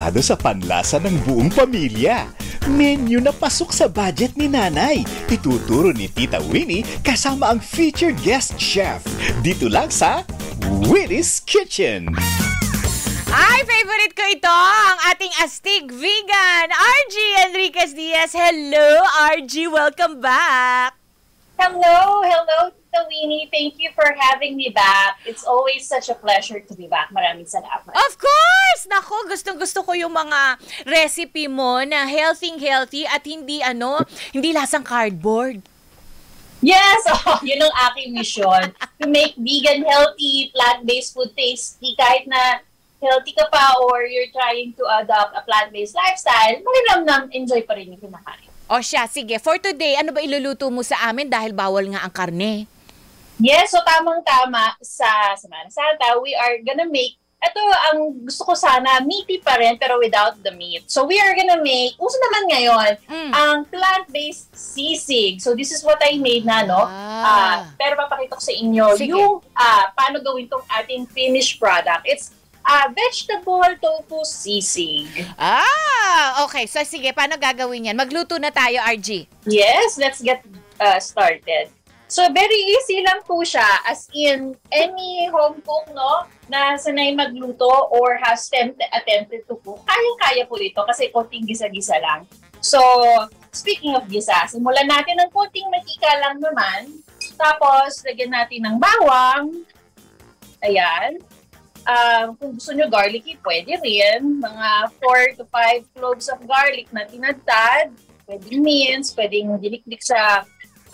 apektado sa panlasa ng buong pamilya. Menu na pasok sa budget ni Nanay. Ituturo ni Tita Winnie kasama ang featured guest chef. Dito lang sa Winnie's Kitchen. Ay, favorite ko ito, ang ating astig vegan, RG Enriquez Diaz. Hello, RG. Welcome back. Hello, Tita Winnie. Thank you for having me back. It's always such a pleasure to be back. Maraming salamat. Of course! Nako, gustong-gusto ko yung mga recipe mo na healthy at hindi lasang cardboard. Yes! Yun ang aking mission. To make vegan, healthy, plant-based food tasty. Kahit na healthy ka pa or you're trying to adopt a plant-based lifestyle, malinamnam, enjoy pa rin yung kinakain. O siya, sige. For today, ano ba iluluto mo sa amin dahil bawal nga ang karne? Yes, so tamang-tama sa Semana Santa, we are gonna make, ito ang gusto ko sana, meaty pa rin pero without the meat. So we are gonna make, uso naman ngayon, ang plant-based sisig. So this is what I made na, no? Pero papakita ko sa inyo sige. Yung paano gawin tong ating finished product. It's vegetable tofu sisig. Okay. So sige, paano gagawin yan? Magluto na tayo, RG. Yes, let's get started. So very easy lang po siya, as in any home cook, no, na sanay magluto or has attempted to cook, kayang-kaya po ito kasi konting gisa-gisa lang. So, speaking of gisa, simulan natin ng konting mantika lang naman. Tapos, lagyan natin ng bawang. Ayan. Kung gusto nyo garlicky, pwede rin. Mga 4 to 5 cloves of garlic na tinadtad. Pwedeng mince, pwedeng dinikdik sa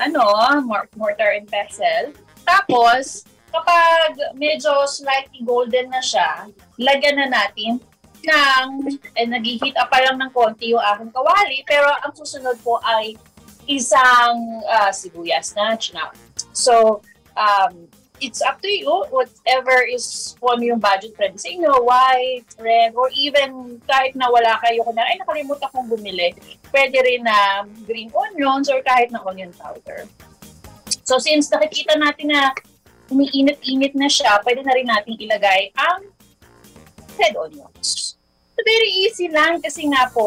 mortar and pestle. Tapos, kapag medyo slightly golden na siya, lagyan na natin nag-heat up pa lang ng konti yung aking kawali, pero ang susunod po ay isang sibuyas na chinap. So, it's up to you, whatever is kung yung budget friendly sa inyo, white, red, or even kahit na wala kayo, nakalimutan kong bumili, pwede rin na green onions or kahit na onion powder. So since nakikita natin na umiinit-init na siya, pwede na rin natin ilagay ang red onions. So very easy lang kasi nga po,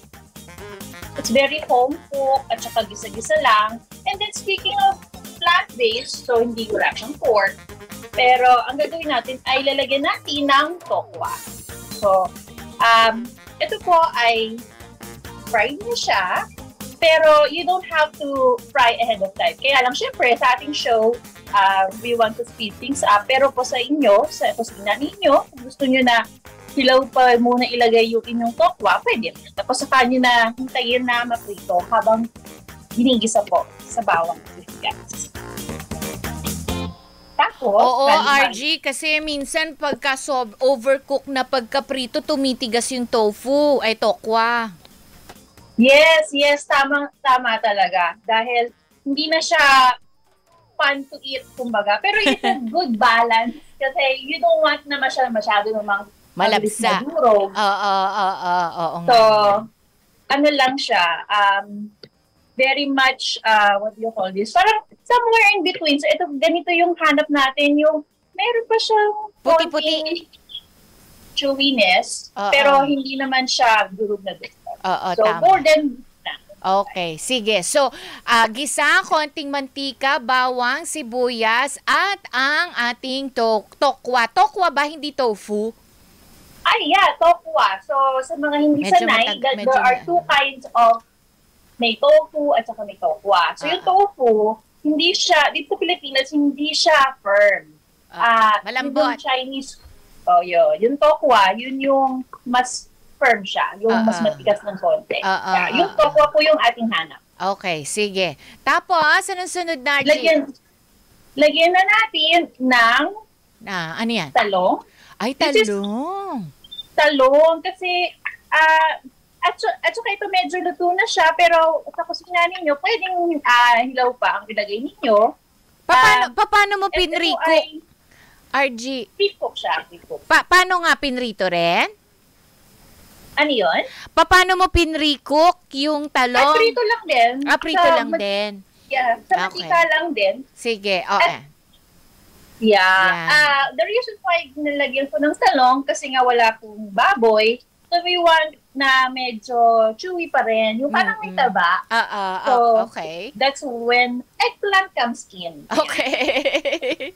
it's very home cooked at saka gisa-gisa lang. And then speaking of plant-based, so hindi wala siyang pork. Pero ang gagawin natin ay lalagyan natin ng tokwa. So, ito po ay fried na siya, pero you don't have to fry ahead of time. Kaya lang, syempre, sa ating show, we want to speed things up. Pero po sa inyo, sa kusina ninyo, kung gusto nyo na hilaw pa muna ilagay yung inyong tokwa, pwede. Tapos saka nyo na hintayin na maprito habang ginigisa po sa bawang sibuyas. Tapos, oo, RG, kasi minsan pagka overcook na pagkaprito, tumitigas yung tofu, ay tokwa. Yes, tama talaga. Dahil hindi na siya fun to eat, kumbaga. Pero it's a good balance kasi you don't want na masyado namang malabsa. Oo. So, ano lang siya, very much, what do you call this? Parang somewhere in between. So, ganito yung hanap natin, yung meron pa siyang puti-puti chewiness, pero hindi naman siya durog na durog. So, tama. golden na. Okay, sige. So, gisa, konting mantika, bawang, sibuyas, at ang ating tokwa. Tokwa ba, hindi tofu? Ay, yeah, tokwa. So, sa mga hindi sanay, there are two kinds of may tofu at saka may tokwa. So, yung tofu, hindi siya, dito sa Pilipinas, hindi siya firm. Malambot. Yung Chinese, yung tokwa, yun yung mas firm siya, yung mas matigas ng konti. Yung tokwa po yung ating hanap. Okay, sige. Tapos, anong sunod na? Lagyan na natin ng ano yan? talong. Ay, talong. Talong, kasi at saka ito medyo luto na siya, pero sa kusina ninyo, pwedeng hilaw pa ang ilagay ninyo. Paano mo pinrito? RG. Pre-cook siya. Paano nga pinrito rin? Ano yun? Paano mo pinrikook yung talong? Prito lang din. Prito lang din. Yeah, sa mantika lang din. Sige, The reason why nilagyan ko ng talong, kasi nga wala pong baboy, So we want na medyo chewy pa rin. Yung parang may taba. So, okay. that's when eggplant comes in. Okay.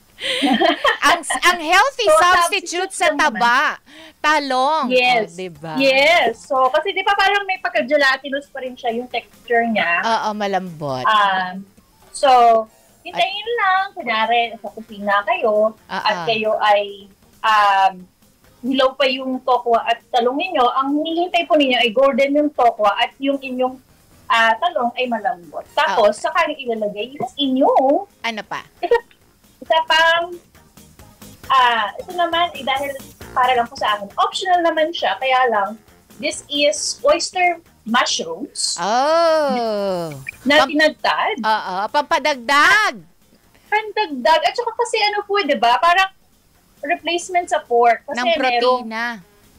ang healthy So, substitute sa substitute taba, talong. Yes. Diba? Yes. So, kasi di ba parang may pagka-gelatinous pa rin siya yung texture niya. Malambot. So, hintayin lang. Kunyari, sa kusina kayo at kayo ay hilaw pa yung tokwa at talong ninyo, ang hinihintay po ninyo ay golden yung tokwa at yung inyong talong ay malambot. Tapos, saka nyo ilalagay yung inyong... Ano pa? Isa pang... ito naman, dahil para lang po sa akin, optional naman siya, kaya lang, this is oyster mushrooms. Oh! Na tinagtad. Pampadagdag. Pandagdag. At saka kasi ano po, di ba? Parang replacement sa pork. Kasi ng protina.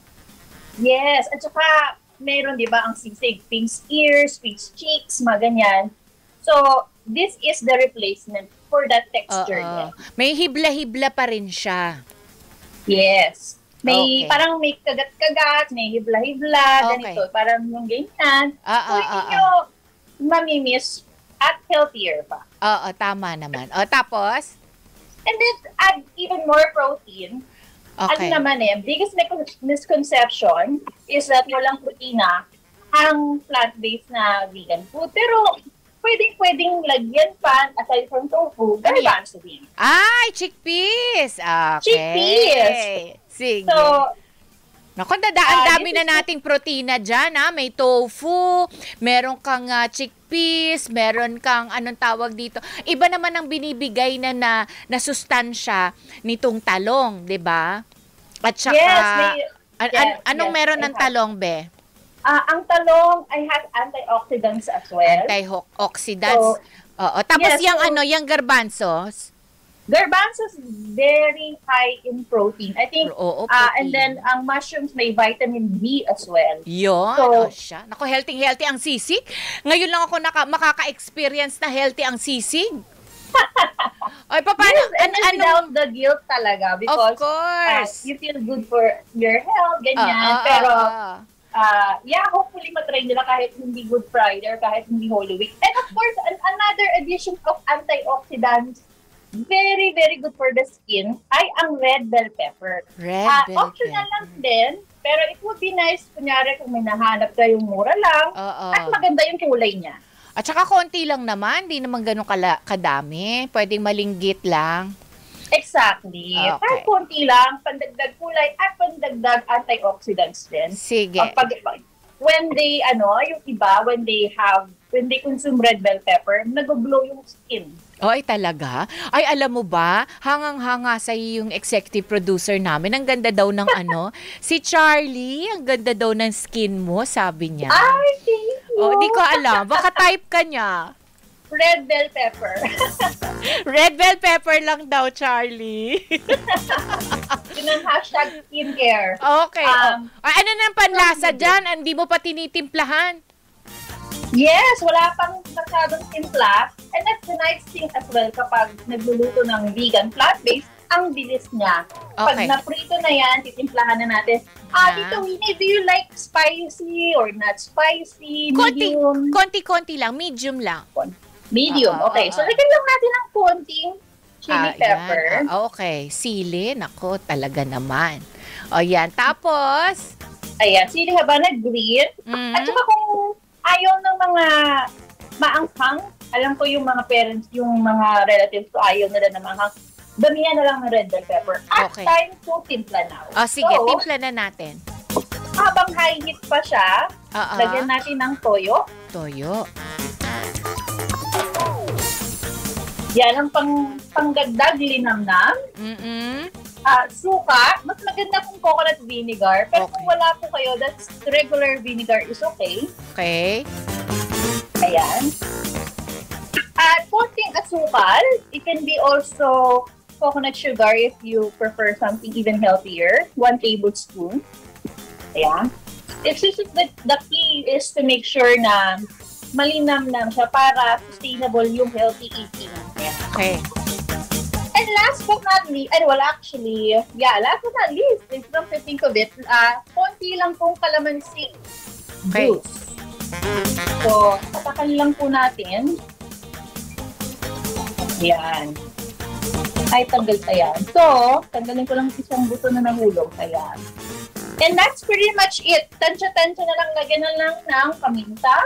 Yes. At saka, meron, di ba, ang sisig, pig's ears, pig's cheeks, mga ganyan. So, this is the replacement for that texture niya. May hibla-hibla pa rin siya. Yes. May, parang may kagat-kagat, may hibla-hibla, ganito. Parang yung ganyan. So, hindi nyo mamimiss at healthier pa. Tama naman. Tapos? And then, add even more protein. Okay. Ano naman biggest misconception is that walang protina ang plant-based na vegan food. Pero, pwedeng lagyan pa, aside from tofu, garbanzo beans. Ay, chickpeas! Okay. Chickpeas! Sige. So, naku, ang dami na nating protina dyan, May tofu, meron kang chickpeas, meron kang anong tawag dito. Iba naman ang binibigay na sustansya nitong talong, di ba? At saka, anong meron ng talong, Be? Ang talong ay has antioxidants as well. Antioxidants. Tapos yung garbanzos? Garbanzos very high in protein. I think, protein. And then, ang mushrooms may vitamin B as well. Yun. So, siya. Naku, healthy ang sisig. Ngayon lang ako makaka-experience na healthy ang sisig. Oy, paano? Yes, and without the guilt talaga. Because, of course. You feel good for your health, ganyan. Pero, hopefully matry nila kahit hindi Good Friday or kahit hindi Holy Week. And of course, another addition of antioxidants very, very good for the skin ay ang red bell pepper. Optional lang din, pero it would be nice, kunyari, kung may nahanap kayong mura lang, at maganda yung kulay niya. At saka konti lang naman, di naman ganun kadami. Pwedeng malinggit lang. Exactly. Kahit konti lang, pandagdag kulay at pandagdag antioxidants din. Sige. When they, yung iba, when they consume red bell pepper, nag-glow yung skin. Ay, talaga? Ay, alam mo ba, hangang-hanga sa yung executive producer namin. Ang ganda daw ng si Charlie, ang ganda daw ng skin mo, sabi niya. Ay, thank you. Di ko alam. Baka type ka niya. Red bell pepper. Red bell pepper lang daw, Charlie. Yun ang hashtag skincare. Okay. Ano nang panlasa dyan? Hindi mo pa tinitimplahan? Yes, wala pang masyadong timpla. And that's the nice thing as well kapag nagluluto ng vegan plant-based, ang bilis niya. Pag naprito na yan, titimplahan na natin. Tito Winnie, do you like spicy or not spicy? Medium? Konti-konti lang. Medium lang. Medium. Okay. So, lagyan lang natin ng konting chili pepper. Okay. Sili. Nako, talaga naman. Yan. Tapos? Ayan. Sili Habana green. At saka kung ayaw ng mga maanghang, alam ko yung mga parents, yung mga relatives ko, ayaw nila ng maanghang, damihan na lang ng red bell pepper. At time to timpla na. Sige, timpla na natin. Habang high heat pa siya, lagyan natin ng toyo. Toyo. Yan ang pangdagdag linamnam. Suka, mas maganda kung coconut vinegar. Pero kung wala po kayo, that's regular vinegar is okay. Okay. Ayan. At konting asukal. It can be also coconut sugar if you prefer something even healthier. 1 tablespoon. Ayan. It's just that the key is to make sure na malinamnam siya para sustainable yung healthy eating. Okay. And then last but not least, last but not least, from to think of it, konti lang pong calamansi Okay. juice. So, patakan lang po natin. Yan. Ay, tanggal pa yan. So, tanggalin ko lang isang buto na nahulog. Ayan. And that's pretty much it. Tansya-tansya na lang, lagyan na lang ng paminta.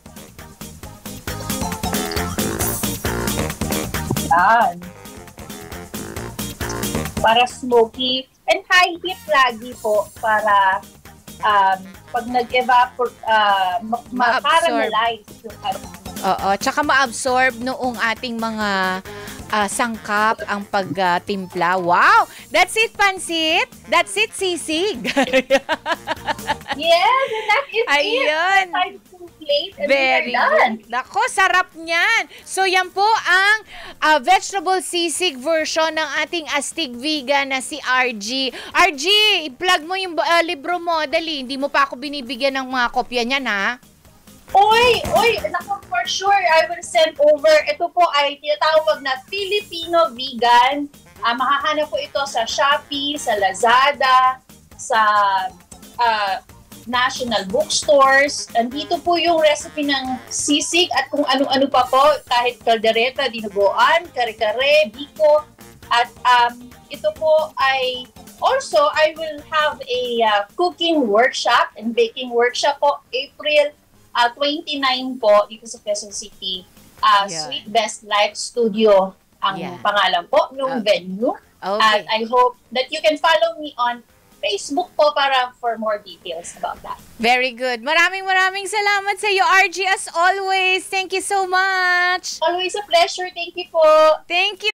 Yan. Para smoky. And high heat lagi po para pag nag-evaporate, ma-caramelize yung Oo, tsaka ma-absorb noong ating mga sangkap ang pagtimpla. Wow! That's it, Pansit! That's it, sisig! Yes, and that is Ayun. it. Plate and Very we're done. good. Nako, sarap niyan. So, yan po ang vegetable sisig version ng ating astig vegan na si RG. RG, i-plug mo yung libro mo. Dali, hindi mo pa ako binibigyan ng mga kopya niyan, ha? Oy, naku, for sure, I will send over. Ito po ay tinatawag na Filipino Vegan. Makahanap po ito sa Shopee, sa Lazada, sa national bookstores. Andito po yung recipe ng sisig at kung ano-ano pa po, kahit kaldereta, dinuguan, kare-kare, biko. At ito po ay also, I will have a cooking workshop and baking workshop po April 29 po dito sa Quezon City. Sweet Best Life Studio ang pangalan po ng venue. Okay. At I hope that you can follow me on Facebook po para for more details about that. Very good. Maraming salamat sa iyo, RG, as always. Thank you so much. Always a pleasure. Thank you po. Thank you.